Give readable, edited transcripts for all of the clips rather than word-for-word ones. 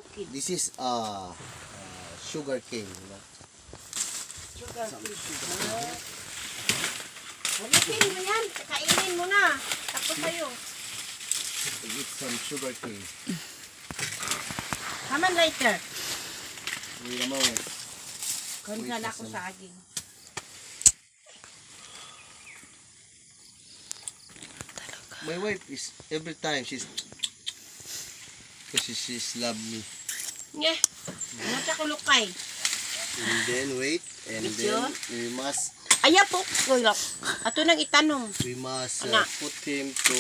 bukid. This is sugar cane. Sugar cane. Ulitin mo yan. Kainin mo na. Tapos tayo. Eat some sugar cane. Haman later. Wait a moment. Konsan ako sa aging. My wife is every time she's because she's love me. Nye. Ano sa kulukay? And then wait, and Medyo? then we must Aya po. Kulok. Ato nang itanong. Ana. put him to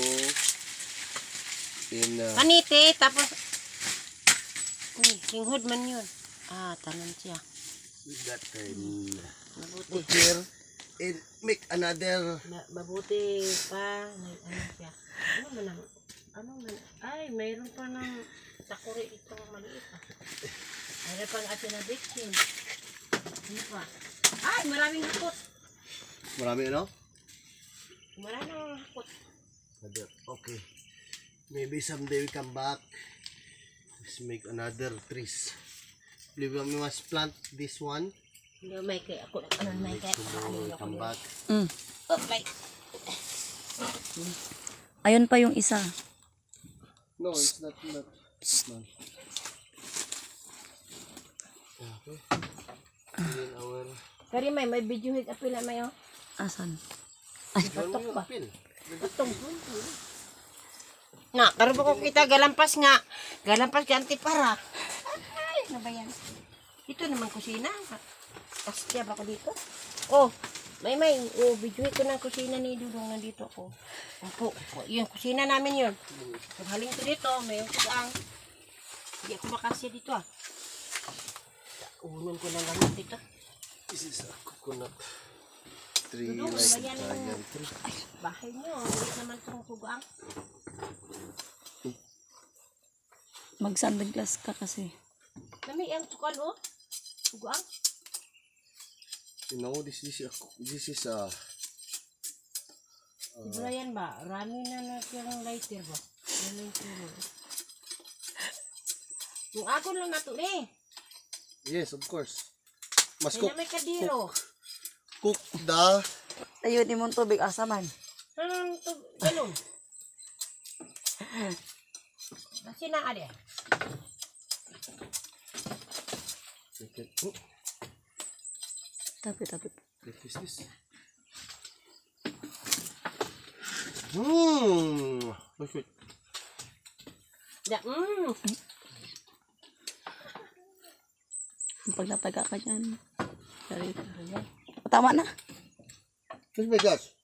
in Kanite. Tapos. Uy, hinghod man yun. Ah, tanan siya. that Mabuti. put here and make another. Mabuti pa. May ano siya. Ano man ang... Ano man? Ay, mayroon pa ng takuri ito maliit. Mayroon pang atin na bitchin. Ano pa? Ay, maraming hakot. Marami ano? Maraming hakot. Another. Okay. Maybe someday we come back. Let's make another trees. Believe me, we must plant this one. Hindi, may kaya ako. Ano, may kaya. Tomorrow we come back. Oh, may. Ayun pa yung isa. No, it's not. It's not. Okay. Then our. Kari may video hit apil na may oh. Asan? Patok ba? Patong. Na, karon ba ko kita galampas nga. Galampas ka antipara. Ay, ano ba yan? Ito naman kusina. Kasya ba ko dito? Oh, may. Oh, video ko ng kusina ni Dudong nandito ako. Opo, yung kusina namin yun. Paghaling ko dito, may yung kugang. Hindi ako makasya dito ah. Unan ko lang gamit dito. This is a coconut tree, Dudong, like bayan mo. giant tree. Ay, bahay nyo. Hindi naman itong kugang. Magsandaglas ka kasi. Nami ang tukal oh. Kugang. You know, this is a. Siguro yan ba? Rami na yung lighter ba? Yung lighter mo. Yung agon lang nato eh. Yes, of course. Mas Kaya may kadiro. cook the. Ayun, imong tubig asaman. Anong ito? Galong. Kasi na ade. Tapi. What is this? Look at. Da, Pag nataga ka dyan. Tama na. Oh my gosh.